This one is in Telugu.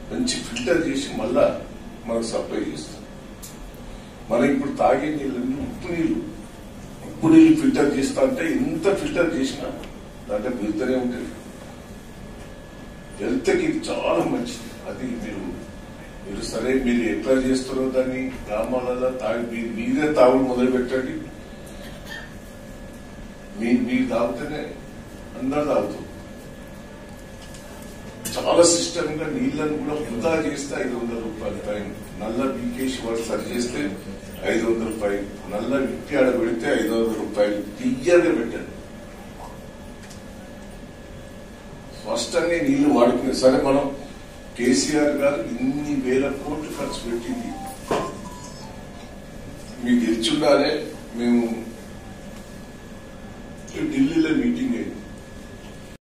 మంచి ఫిల్టర్ చేసి మళ్ళా మనకు సప్లై చేస్తాం. మనం ఇప్పుడు తాగే నీళ్ళని ఉప్పు నీళ్ళు ఫిల్టర్ చేస్తా అంటే ఎంత ఫిల్టర్ చేసినా దాంట్లో వెళ్తూనే ఉంటుంది. హెల్త్కి ఇది చాలా మంచిది. అది మీరు సరే మీరు ఎట్లా చేస్తారో దాన్ని గ్రామాలలో మీరే తాగుడు మొదలు పెట్టండి. మీరు తాగితేనే అందరూ తాగుతారు. చాలా సిస్టమ్ గా నీళ్లను కూడా వృధా చేస్తే 500 రూపాయలు ఫైన్. నల్ల బీకేసి వాడు సరి చేస్తే 500 ఫైన్. నల్ల విప్పి ఆడ పెడితే 500 రూపాయలు. క్లియర్గా పెట్టండి. స్పష్టంగా నీళ్లు వాడుకునే సరే మనం కేసీఆర్ గారు ఇన్ని వేల కోట్లు ఖర్చు పెట్టింది మీకు తెలిసి ఉండాలి. మేము